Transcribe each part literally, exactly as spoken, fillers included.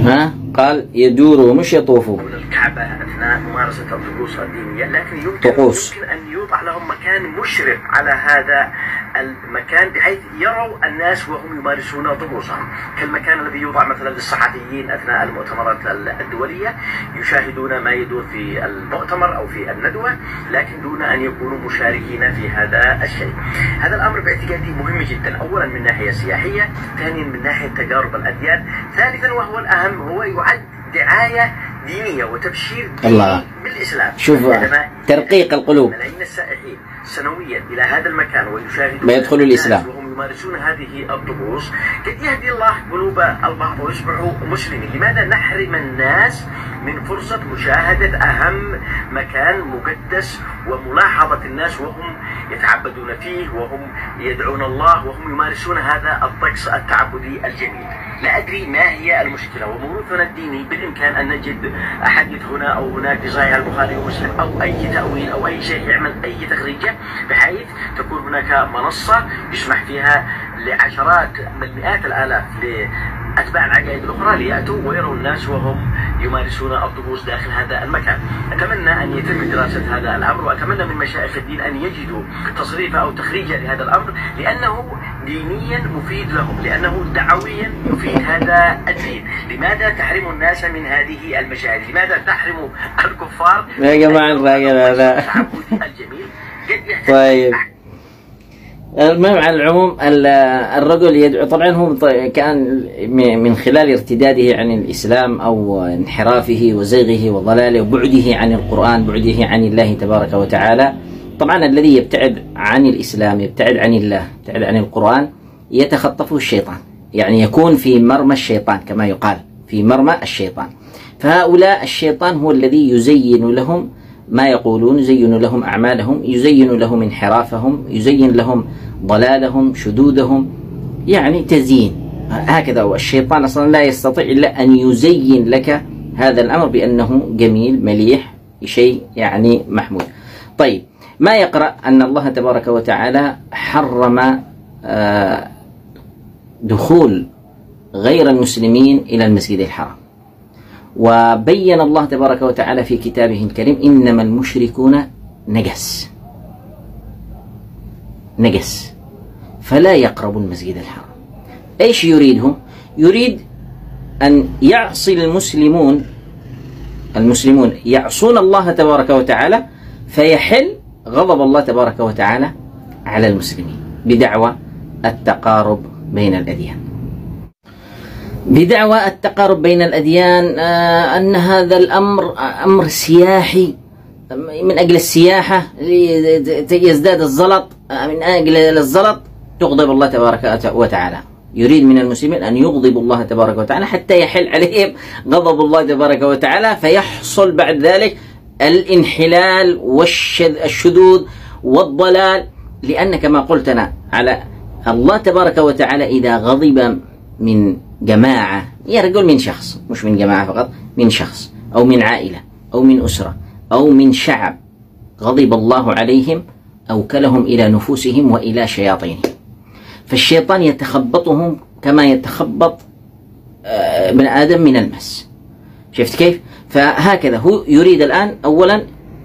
ها قال يدوروا مش يطوفوا حول الكعبة أثناء ممارسة الطقوس الدينية، لكن يمكن, طقوس. يمكن أن يوضع لهم مكان مشرف على هذا المكان بحيث يروا الناس وهم يمارسون طقوسهم، كالمكان الذي يوضع مثلا للصحفيين أثناء المؤتمرات الدولية يشاهدون ما يدور في المؤتمر أو في الندوة، لكن دون أن يكونوا مشاركين في هذا الشيء. هذا الأمر باعتقادي مهم جدا، أولا من ناحية سياحية، ثانيا من ناحية تجارب الأديان، ثالثا وهو الأهم هو يعد دعاية دينية وتبشير ديني الله. بالإسلام. شوف ترقيق القلوب. ملايين السائحين سنويا إلى هذا المكان ويشاهدون ما يدخلوا الإسلام وهم يمارسون هذه الطقوس، قد يهدي الله قلوب البعض ويصبحوا مسلمين. لماذا نحرم الناس من فرصة مشاهدة أهم مكان مقدس وملاحظة الناس وهم يتعبدون فيه وهم يدعون الله وهم يمارسون هذا الطقس التعبدي الجميل؟ لا أدري ما هي المشكلة، وموروثنا الديني بالإمكان أن نجد أحاديث هنا أو هناك في صحيح البخاري ومسلم أو أي تأويل أو أي شيء يعمل أي تخريجة بحيث تكون هناك منصة يسمح فيها لعشرات بل مئات الآلاف لأتباع العقائد الأخرى ليأتوا ويروا الناس وهم يمارسون الطقوس داخل هذا المكان. أتمنى أن يتم دراسة هذا الأمر، وأتمنى من مشايخ الدين أن يجدوا تصريفا أو تخريجا لهذا الأمر، لأنه دينيا مفيد لهم، لأنه دعويا يفيد هذا الدين. لماذا تحرم الناس من هذه المشاهد؟ لماذا تحرم الكفار يا جماعة الراجل هذا الجميل؟ طيب المهم على العموم الرجل يدعو، طبعا هو كان من خلال ارتداده عن الإسلام أو انحرافه وزيغه وضلاله وبعده عن القرآن، بعده عن الله تبارك وتعالى. طبعا الذي يبتعد عن الإسلام يبتعد عن الله يبتعد عن القرآن يتخطفه الشيطان، يعني يكون في مرمى الشيطان كما يقال، في مرمى الشيطان. فهؤلاء الشيطان هو الذي يزين لهم ما يقولون، يزين لهم أعمالهم، يزين لهم انحرافهم، يزين لهم ضلالهم شذوذهم، يعني تزيين. هكذا هو الشيطان أصلا لا يستطيع إلا أن يزين لك هذا الأمر بأنه جميل مليح شيء يعني محمود. طيب ما يقرأ أن الله تبارك وتعالى حرم دخول غير المسلمين إلى المسجد الحرام، وبين الله تبارك وتعالى في كتابه الكريم إنما المشركون نجس نجس فلا يقربوا المسجد الحرام. ايش يريدهم؟ يريد أن يعصي المسلمون المسلمون يعصون الله تبارك وتعالى فيحل غضب الله تبارك وتعالى على المسلمين بدعوى التقارب بين الأديان. بدعوى التقارب بين الأديان آه أن هذا الأمر أمر سياحي، من أجل السياحة يزداد الزلط، من أجل الزلط تغضب الله تبارك وتعالى. يريد من المسلمين أن يغضب الله تبارك وتعالى حتى يحل عليهم غضب الله تبارك وتعالى، فيحصل بعد ذلك الانحلال والشذوذ والضلال. لأن كما قلت أنا على الله تبارك وتعالى إذا غضب من جماعة، يا رجل من شخص، مش من جماعة فقط، من شخص أو من عائلة أو من أسرة أو من شعب، غضب الله عليهم أوكلهم إلى نفوسهم وإلى شياطينهم. فالشيطان يتخبطهم كما يتخبط ابن آدم من المس. شفت كيف؟ فهكذا هو يريد الآن أولا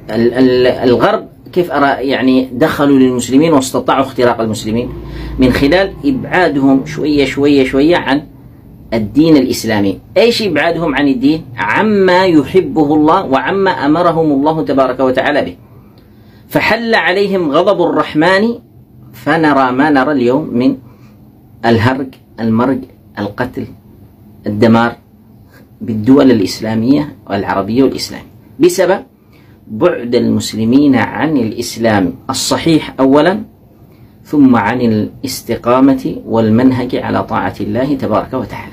الغرب كيف أرى يعني دخلوا للمسلمين واستطاعوا اختراق المسلمين من خلال إبعادهم شوية شوية شوية عن الدين الإسلامي. ايش إبعادهم عن الدين؟ عما يحبه الله وعما أمرهم الله تبارك وتعالى به. فحل عليهم غضب الرحمن فنرى ما نرى اليوم من الهرج المرج القتل الدمار بالدول الإسلامية والعربية والإسلام بسبب بعد المسلمين عن الإسلام الصحيح أولا، ثم عن الاستقامة والمنهج على طاعة الله تبارك وتعالى.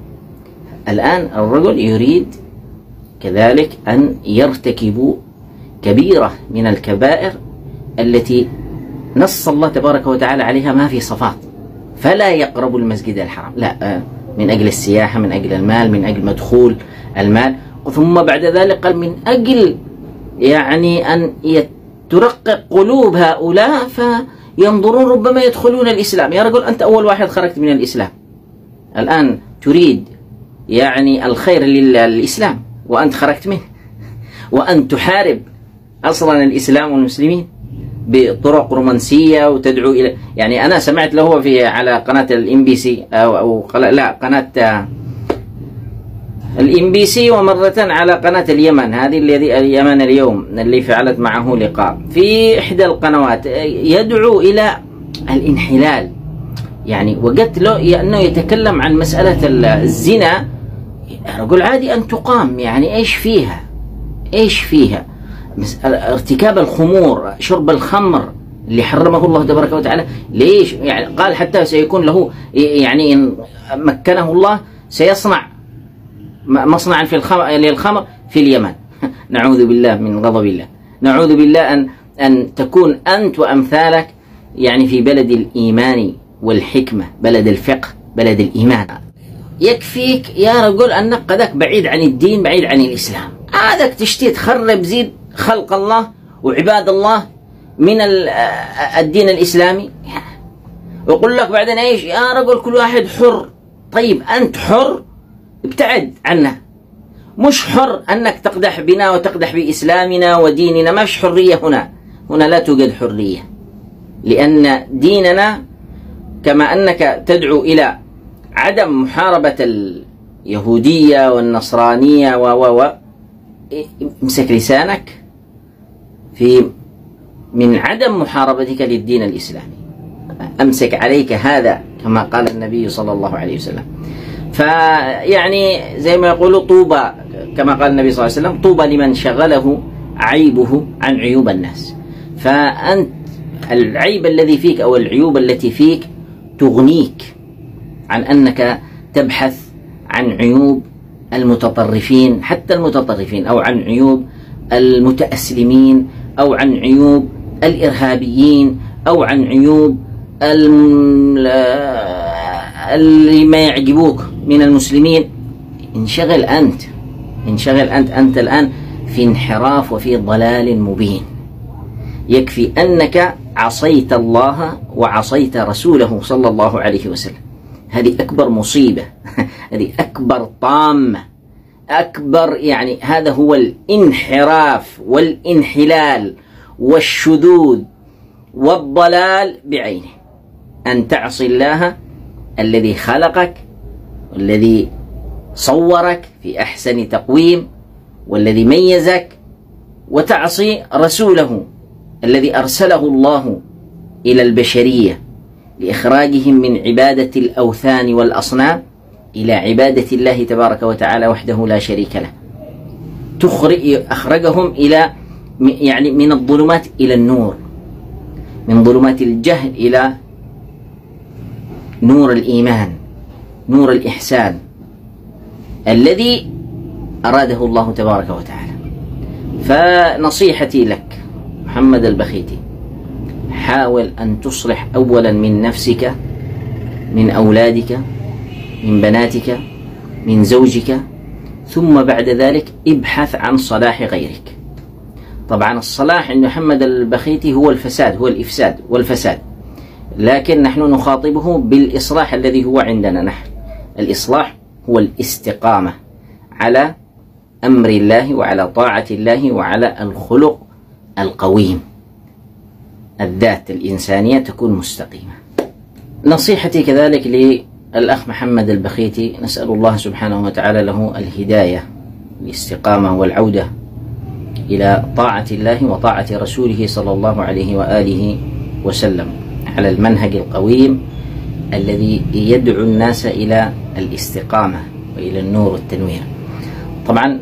الآن الرجل يريد كذلك أن يرتكبوا كبيرة من الكبائر التي نص الله تبارك وتعالى عليها ما في صفات، فلا يقربوا المسجد الحرام، لا، من أجل السياحة، من أجل المال، من أجل مدخول المال، ثم بعد ذلك قال من أجل يعني أن ترقق قلوب هؤلاء فينظرون ربما يدخلون الإسلام. يا رجل أنت أول واحد خرجت من الإسلام، الآن تريد يعني الخير للإسلام وأنت خرجت منه، وأن تحارب أصلا الإسلام والمسلمين بطرق رومانسية وتدعو إلى، يعني أنا سمعت له في على قناة الام بي سي أو, أو لا قناة الام بي سي، ومرة على قناة اليمن، هذه الذي اليمن اليوم اللي فعلت معه لقاء في إحدى القنوات، يدعو إلى الانحلال. يعني وقلت له أنه يتكلم عن مسألة الزنا، رجل عادي أن تقام، يعني إيش فيها إيش فيها ارتكاب الخمور، شرب الخمر اللي حرمه الله تبارك وتعالى، ليش؟ يعني قال حتى سيكون له، يعني إن مكنه الله سيصنع مصنعا في الخمر للخمر في اليمن. نعوذ بالله من غضب الله، نعوذ بالله أن أن تكون أنت وأمثالك يعني في بلد الإيمان والحكمة، بلد الفقه، بلد الإيمان. يكفيك يا رجل أنك قدك بعيد عن الدين، بعيد عن الإسلام، هذاك تشتي تخرب زيد خلق الله وعباد الله من الدين الإسلامي، ويقول لك بعدين ايش يا رجل كل واحد حر. طيب أنت حر، ابتعد عنه، مش حر أنك تقدح بنا وتقدح بإسلامنا وديننا، مش حرية هنا، هنا لا توجد حرية، لأن ديننا كما أنك تدعو إلى عدم محاربة اليهودية والنصرانية و و امسك لسانك في من عدم محاربتك للدين الإسلامي، أمسك عليك هذا كما قال النبي صلى الله عليه وسلم. فيعني زي ما يقولوا طوبى، كما قال النبي صلى الله عليه وسلم طوبى لمن شغله عيبه عن عيوب الناس. فأنت العيب الذي فيك أو العيوب التي فيك تغنيك عن أنك تبحث عن عيوب المتطرفين، حتى المتطرفين، أو عن عيوب المتأسلمين، أو عن عيوب الإرهابيين، أو عن عيوب اللي ما يعجبوك من المسلمين. انشغل أنت، انشغل أنت، أنت الآن في انحراف وفي ضلال مبين. يكفي أنك عصيت الله وعصيت رسوله صلى الله عليه وسلم، هذه أكبر مصيبة، هذه أكبر طامة، أكبر، يعني هذا هو الانحراف والانحلال والشذوذ والضلال بعينه، أن تعصي الله الذي خلقك والذي صورك في أحسن تقويم والذي ميزك، وتعصي رسوله الذي أرسله الله إلى البشرية لإخراجهم من عبادة الأوثان والأصنام إلى عبادة الله تبارك وتعالى وحده لا شريك له. تخرج أخرجهم إلى يعني من الظلمات إلى النور، من ظلمات الجهل إلى نور الإيمان، نور الإحسان الذي أراده الله تبارك وتعالى. فنصيحتي لك محمد البخيتي، حاول أن تصلح أولا من نفسك، من أولادك، من بناتك، من زوجك، ثم بعد ذلك ابحث عن صلاح غيرك. طبعا الصلاح عند محمد البخيتي هو الفساد، هو الإفساد والفساد، لكن نحن نخاطبه بالإصلاح الذي هو عندنا نحن. الإصلاح هو الاستقامة على أمر الله وعلى طاعة الله وعلى الخلق القويم، الذات الإنسانية تكون مستقيمة. نصيحتي كذلك للأخ محمد البخيتي، نسأل الله سبحانه وتعالى له الهداية، الاستقامة والعودة إلى طاعة الله وطاعة رسوله صلى الله عليه وآله وسلم على المنهج القويم الذي يدعو الناس إلى الاستقامة وإلى النور والتنوير. طبعا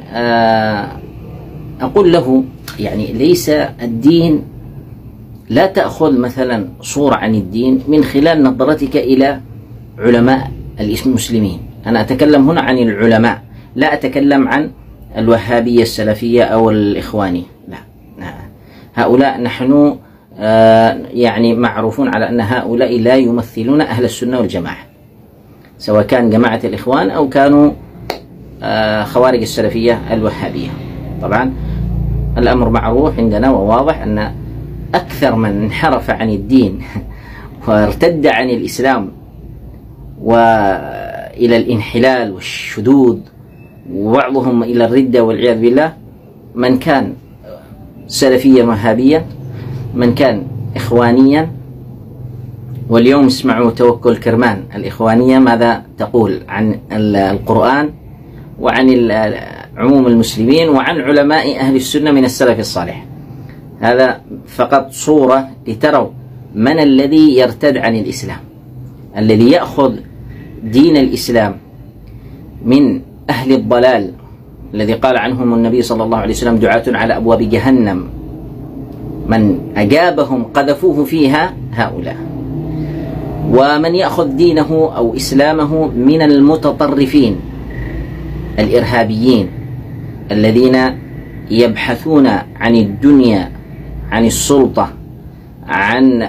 أقول له يعني ليس الدين، لا تأخذ مثلا صورة عن الدين من خلال نظرتك إلى علماء المسلمين. أنا أتكلم هنا عن العلماء، لا أتكلم عن الوهابية السلفية أو الإخوانية، لا. هؤلاء نحن يعني معروفون على أن هؤلاء لا يمثلون أهل السنة والجماعة، سواء كان جماعة الإخوان أو كانوا خوارج السلفية الوهابية. طبعا الأمر معروف عندنا وواضح أن أكثر من انحرف عن الدين وارتد عن الإسلام ويعني إلى الانحلال والشذوذ وبعضهم إلى الردة والعياذ بالله، من كان سلفيا وهابيا، من كان إخوانيا. واليوم اسمعوا توكل كرمان الإخوانية ماذا تقول عن القرآن وعن عموم المسلمين وعن علماء أهل السنة من السلف الصالح. هذا فقط صورة لتروا من الذي يرتد عن الإسلام، الذي يأخذ دين الإسلام من أهل الضلال الذي قال عنهم النبي صلى الله عليه وسلم دعاة على أبواب جهنم، من أجابهم قذفوه فيها هؤلاء. ومن يأخذ دينه أو إسلامه من المتطرفين الإرهابيين الذين يبحثون عن الدنيا، عن السلطة، عن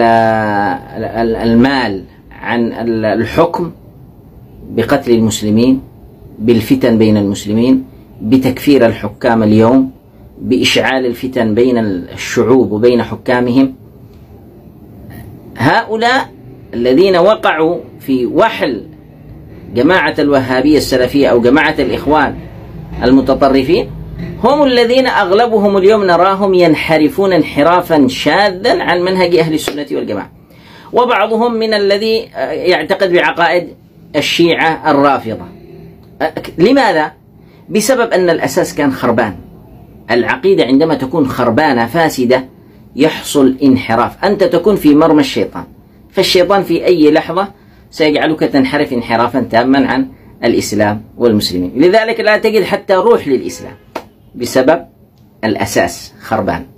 المال، عن الحكم، بقتل المسلمين، بالفتن بين المسلمين، بتكفير الحكام اليوم، بإشعال الفتن بين الشعوب وبين حكامهم. هؤلاء الذين وقعوا في وحل جماعة الوهابية السلفية أو جماعة الإخوان المتطرفين هم الذين أغلبهم اليوم نراهم ينحرفون انحرافا شاذا عن منهج أهل السنة والجماعة، وبعضهم من الذي يعتقد بعقائد الشيعة الرافضة. لماذا؟ بسبب أن الأساس كان خربان. العقيدة عندما تكون خربانة فاسدة يحصل انحراف، أنت تكون في مرمى الشيطان، فالشيطان في أي لحظة سيجعلك تنحرف انحرافا تاما عن الإسلام والمسلمين. لذلك لا تجد حتى روح للإسلام بسبب الأساس خربان.